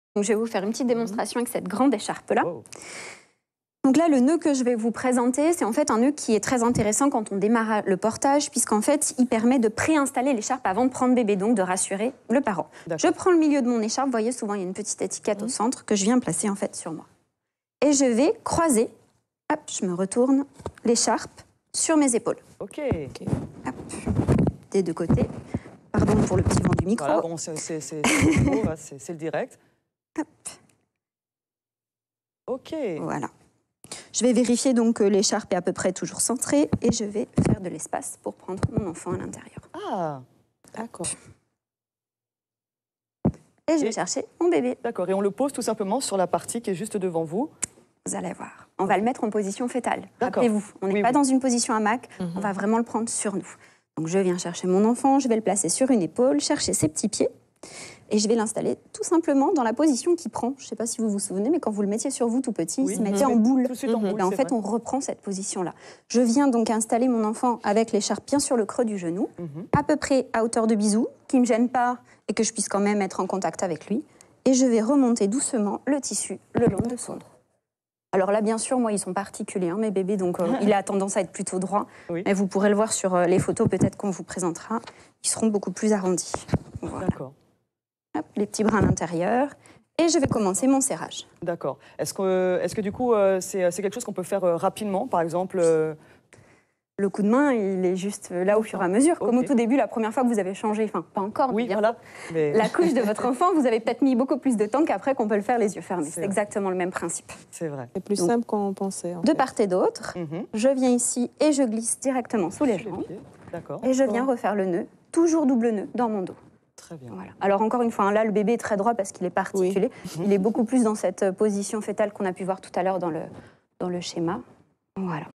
Donc, je vais vous faire une petite démonstration avec cette grande écharpe-là. Oh. Donc là, le nœud que je vais vous présenter, c'est en fait un nœud qui est très intéressant quand on démarre le portage, puisqu'en fait, il permet de préinstaller l'écharpe avant de prendre bébé, donc de rassurer le parent. Je prends le milieu de mon écharpe, vous voyez, souvent, il y a une petite étiquette au centre que je viens placer en fait sur moi. Et je vais croiser, hop, je me retourne, l'écharpe sur mes épaules. Ok. Hop, des deux côtés. Pardon pour le petit vent du micro. Voilà, bon, c'est le direct. Hop. Ok. Voilà. Je vais vérifier donc que l'écharpe est à peu près toujours centrée et je vais faire de l'espace pour prendre mon enfant à l'intérieur. Ah, d'accord. Et je vais chercher mon bébé. D'accord, et on le pose tout simplement sur la partie qui est juste devant vous. Vous allez voir. On va le mettre en position fétale. D'accord. Rappelez-vous, on n'est pas dans une position hamac, on va vraiment le prendre sur nous. Donc je viens chercher mon enfant, je vais le placer sur une épaule, chercher ses petits pieds et je vais l'installer tout simplement dans la position qu'il prend. Je ne sais pas si vous vous souvenez, mais quand vous le mettiez sur vous tout petit, il se mettait en boule. Tout de suite en boule, et en fait, on reprend cette position-là. Je viens donc installer mon enfant avec l'écharpe bien sur le creux du genou, à peu près à hauteur de bisou, qui ne me gêne pas et que je puisse quand même être en contact avec lui. Et je vais remonter doucement le tissu le long de son dos. Alors là, bien sûr, moi, ils sont pas articulés, hein, mes bébés, donc il a tendance à être plutôt droit. Oui. Mais vous pourrez le voir sur les photos, peut-être qu'on vous présentera. Ils seront beaucoup plus arrondis. Voilà. D'accord. Hop, les petits bras à l'intérieur. Et je vais commencer mon serrage. D'accord. Est-ce que du coup, c'est quelque chose qu'on peut faire rapidement, par exemple Le coup de main, il est juste là au fur et à mesure. Comme au tout début, la première fois que vous avez changé, enfin, pas encore, oui, bien voilà. Mais... la couche de votre enfant, vous avez peut-être mis beaucoup plus de temps qu'après qu'on peut le faire les yeux fermés. C'est exactement le même principe. C'est vrai. C'est plus simple qu'on pensait. De part et d'autre, je viens ici et je glisse directement sous les jambes. D'accord. Et je viens refaire le nœud, toujours double nœud, dans mon dos. Très bien. Voilà. Alors encore une fois, hein, là, le bébé est très droit parce qu'il est pas articulé. Il est beaucoup plus dans cette position fétale qu'on a pu voir tout à l'heure dans le schéma. Voilà.